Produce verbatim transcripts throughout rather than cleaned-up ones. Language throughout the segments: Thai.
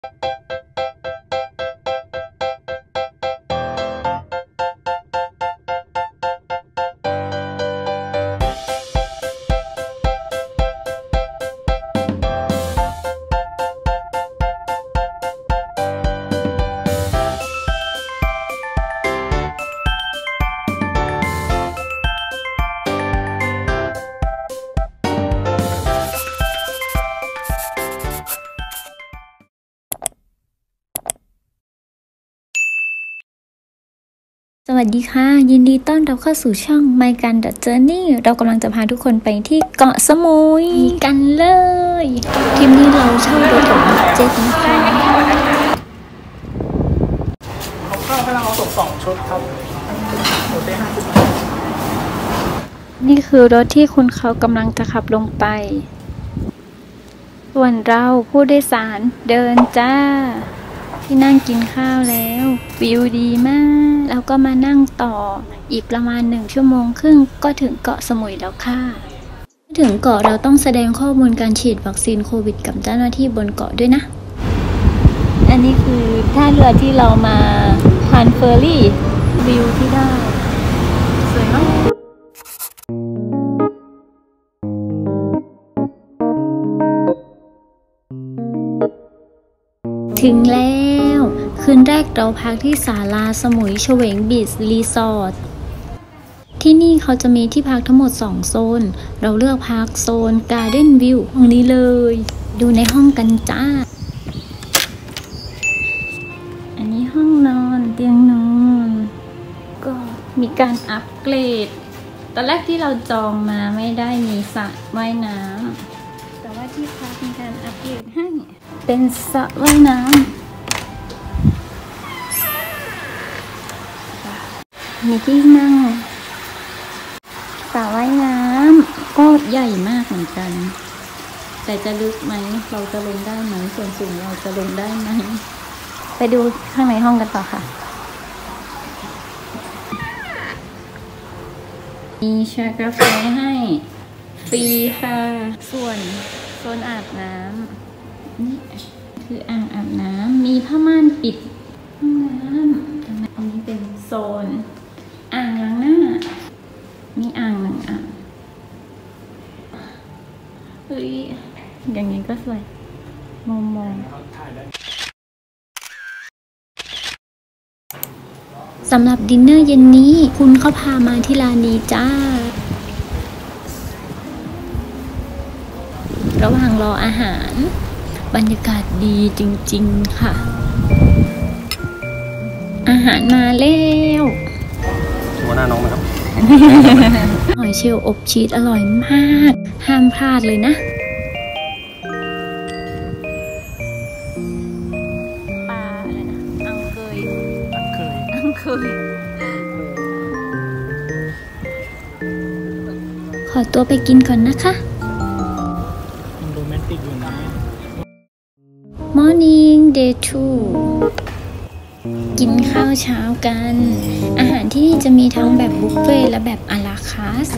สวัสดีค่ะยินดีต้อนรับเข้าสู่ช่อง My Gan Journey เรากำลังจะพาทุกคนไปที่เกาะสมุยกันเลยทริปนี้เราเช่ารถของเจ็ตนะคะเขาเข้ากำลังเอาส่งสองชุดครับโอเต้ห้าชุดนี่คือรถที่คุณเขากำลังจะขับลงไปส่วนเราผู้โดยสารเดินจ้าที่นั่งกินข้าวแล้ววิวดีมากแล้วก็มานั่งต่ออีกประมาณหนึ่งชั่วโมงครึ่งก็ถึงเกาะสมุยแล้วค่ะถึงเกาะเราต้องแสดงข้อมูลการฉีดวัคซีนโควิดกับเจ้าหน้าที่บนเกาะด้วยนะอันนี้คือท่าเรือที่เรามาทานเฟอร์รี่วิวที่ได้สวยมากถึงแล้วคืนแรกเราพักที่ศาลาสมุยเฉวงบีชรีสอร์ทที่นี่เขาจะมีที่พักทั้งหมดสองโซนเราเลือกพักโซนการ์เด้นวิวตรงนี้เลยดูในห้องกันจ้าอันนี้ห้องนอนเตียงนอนก็มีการอัปเกรดตอนแรกที่เราจองมาไม่ได้มีสระว่ายน้ำแต่ว่าที่พักมีการอัปเกรดให้เป็นสระว่ายน้ำมีที่นั่งสระว่ายน้ำก็ใหญ่มากเหมือนกันแต่จะลึกไหมเราจะลงได้ไหมส่วนสูงเราจะลงได้ไหมไปดูข้างในห้องกันต่อค่ะมีชากาแฟให้ฟรีค่ะส่วนโซนอาบน้ำนี่คืออ่างอาบน้ำมีผ้าม่านปิดห้องน้ำอันนี้เป็นโซนอ่างล้างหน้ามีอ่างหนึ่งอ่างเฮ้ยอย่างนี้ก็สวยมองมองสำหรับดินเนอร์เย็นนี้คุณเขาพามาที่ร้านนี้จ้าระหว่างรออาหารบรรยากาศดีจริงๆค่ะอาหารมาแล้วหัวหน้าน้องไหมครับหอยเชลล์อบชีสอร่อยมากห้ามพลาดเลยนะปลาอะไรนะอังเกยอังเคยอังเคยขอตัวไปกินก่อนนะคะโรแมนติกอยู่นะ Morning Day ทู กินข้าวเช้ากันอาหารที่นี่จะมีทั้งแบบบุฟเฟ่และแบบอะลาคาร์ท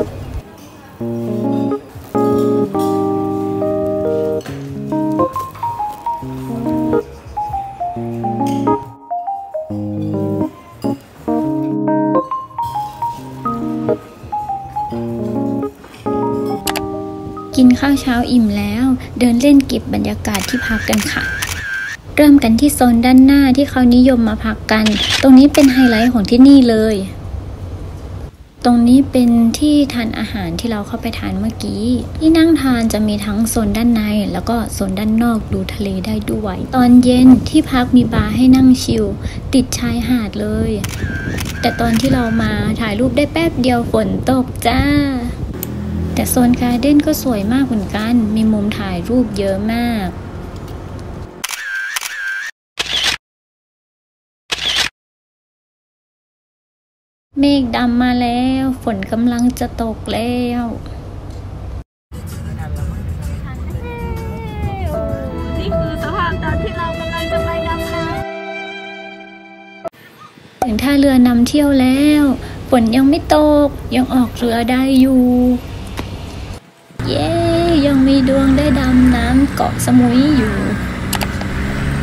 กินข้าวเช้าอิ่มแล้วเดินเล่นเก็บบรรยากาศที่พักกันค่ะเริ่มกันที่โซนด้านหน้าที่เขานิยมมาพักกันตรงนี้เป็นไฮไลท์ของที่นี่เลยตรงนี้เป็นที่ทานอาหารที่เราเข้าไปทานเมื่อกี้ที่นั่งทานจะมีทั้งโซนด้านในแล้วก็โซนด้านนอกดูทะเลได้ด้วยตอนเย็นที่พักมีบาร์ให้นั่งชิลติดชายหาดเลยแต่ตอนที่เรามาถ่ายรูปได้แป๊บเดียวฝนตกจ้าแต่โซนการ์เด้นก็สวยมากเหมือนกันมีมุมถ่ายรูปเยอะมากเมฆดำมาแล้วฝนกำลังจะตกแล้วนี่คือสภาพตอนที่เรากำลังจะไปดำน้ำถึงท่าเรือนำเที่ยวแล้วฝนยังไม่ตกยังออกเรือได้อยู่เย้ยังมีดวงได้ดำน้ำเกาะสมุยอยู่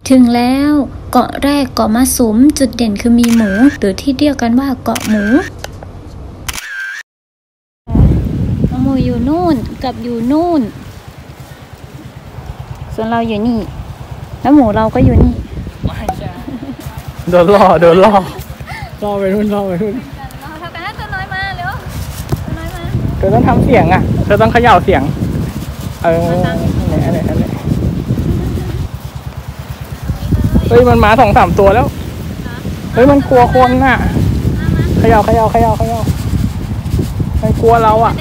ถึงแล้วเกาะแรกเกาะมาสุมจุดเด่นคือมีหมูหรือที่เรียกกันว่าเกาะหมูหมูอยู่นู่นกับอยู่นู่นส่วนเราอยู่นี่แล้วหมูเราก็อยู่นี่ไม่ใช่โดนล่อโดนล่อล่อไปนู่นล่อไปนู่นเราทำกันให้ตัวน้อยมาเร็วตัวน้อยมาเธอต้องทำเสียงอ่ะเธอต้องเขย่าเสียงเอออะไรอะไรอะไรเฮ้ยมันมาสองสามตัวแล้วเฮ้ยมันกลัวคนน่ะเขย่าเขย่าเขย่าเขย่ามันกลัวเราอ่ะ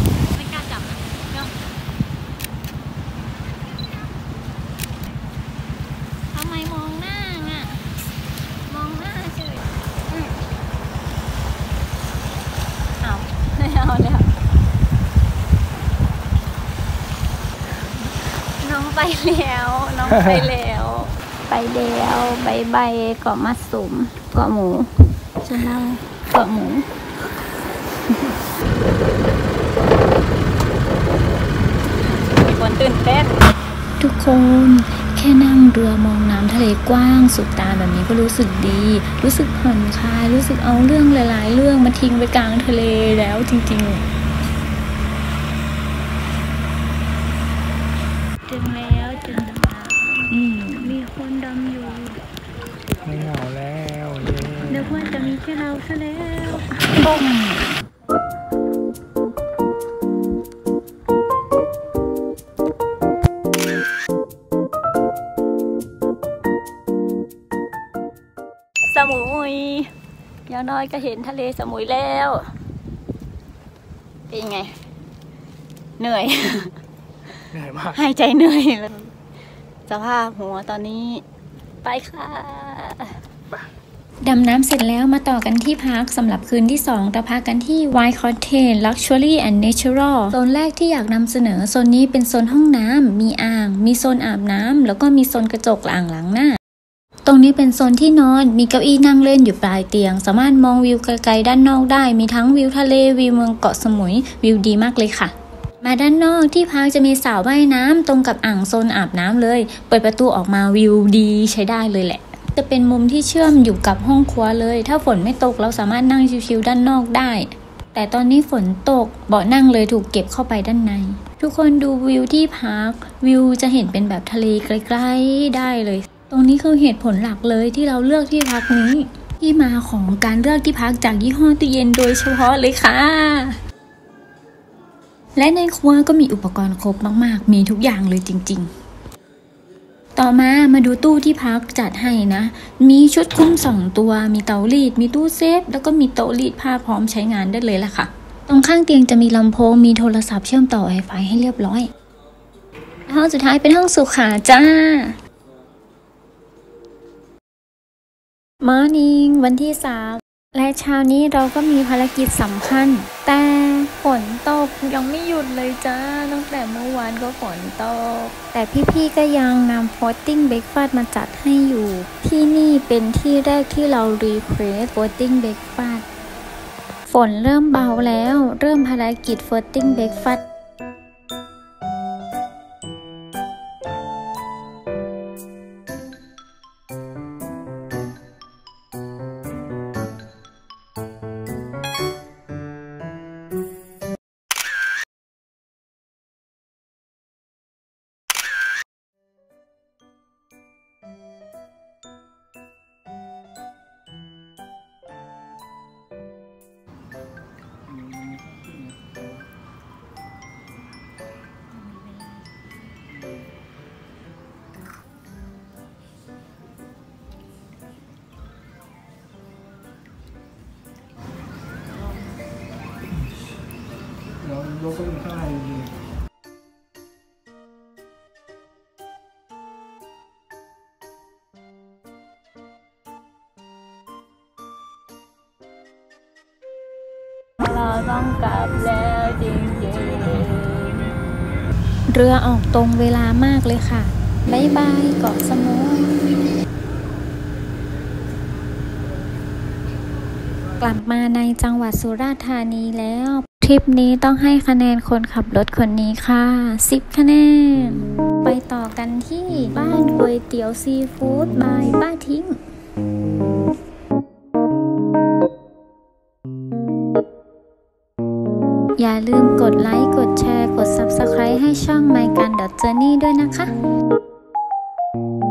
ทำไมมองหน้าอ่ะมองหน้าเฉยเอาไม่เอาแล้วน้องไปแล้วน้องไปแล้วไปแล้วใบใบเกาะมัดสุมเกาะหมูส่วนเราเกาะหมูมีคนตื่นเต้นทุกคนแค่นั่งเรือมองน้ำทะเลกว้างสุดตาแบบนี้ก็รู้สึกดีรู้สึกผ่อนคลายรู้สึกเอาเรื่องหลายๆเรื่องมาทิ้งไปกลางทะเลแล้วจริงๆถึงแล้วถึงแล้วอืมมีคนดำอยู่ไม่เหงาแล้วเดี๋ยวว่าจะมีแค่เราซะแล้วสมุยอย่างน้อยก็เห็นทะเลสมุยแล้วเป็นไงเหนื่อยเหนื่อยมากหายใจเหนื่อยเลยสภาพหัวตอนนี้ไปค่ะดำน้ำเสร็จแล้วมาต่อกันที่พักสำหรับคืนที่สองเราพักกันที่ White Cottage Luxury and Natural โซนแรกที่อยากนำเสนอโซนนี้เป็นโซนห้องน้ำมีอ่างมีโซนอาบน้ำแล้วก็มีโซนกระจกอ่างล้างหน้าตรงนี้เป็นโซนที่นอนมีเก้าอี้นั่งเล่นอยู่ปลายเตียงสามารถมองวิวไกลๆด้านนอกได้มีทั้งวิวทะเลวิวเมืองเกาะสมุยวิวดีมากเลยค่ะมาด้านนอกที่พักจะมีสระว่ายน้ำตรงกับอ่างโซนอาบน้ำเลยเปิดประตูออกมาวิวดีใช้ได้เลยแหละจะเป็นมุมที่เชื่อมอยู่กับห้องครัวเลยถ้าฝนไม่ตกเราสามารถนั่งชิวๆด้านนอกได้แต่ตอนนี้ฝนตกเบาะนั่งเลยถูกเก็บเข้าไปด้านในทุกคนดูวิวที่พักวิวจะเห็นเป็นแบบทะเลไกลๆได้เลยตรงนี้คือเหตุผลหลักเลยที่เราเลือกที่พักนี้ที่มาของการเลือกที่พักจากยี่ห้อตู้เย็นโดยเฉพาะเลยค่ะและในครัวก็มีอุปกรณ์ครบมากๆมีทุกอย่างเลยจริงๆต่อมามาดูตู้ที่พักจัดให้นะมีชุดคลุมสองตัวมีเตารีดมีตู้เซฟแล้วก็มีโต๊ะรีดผ้าพร้อมใช้งานได้เลยล่ะค่ะตรงข้างเตียงจะมีลำโพงมีโทรศัพท์เชื่อมต่อ Wi-Fi ให้เรียบร้อยห้องสุดท้ายเป็นห้องสุขาจ้ามอร์นิ่งวันที่สามและเช้านี้เราก็มีภารกิจสำคัญแต่ฝนตกยังไม่หยุดเลยจ้าตั้งแต่เมื่อวานก็ฝนตกแต่พี่ๆก็ยังนำ floating breakfast มาจัดให้อยู่ที่นี่เป็นที่แรกที่เรา request floating breakfast ฝนเริ่มเบาแล้วเริ่มภารกิจ floating breakfast เรายกขึ้นข้างในดีเราต้องกลับแล้วจริงๆเรือออกตรงเวลามากเลยค่ะบ๊ายบายเกาะสมุยกลับมาในจังหวัดสุราษฎร์ธานีแล้วทริปนี้ต้องให้คะแนนคนขับรถคนนี้ค่ะสิบคะแนนไปต่อกันที่บ้านกุวยเตี๋ยวซีฟู้ดบายป้าทิ้งอย่าลืมกดไลค์ กดแชร์ กด ซับสไครบ์ ให้ช่อง My Gan Journey ด้วยนะคะ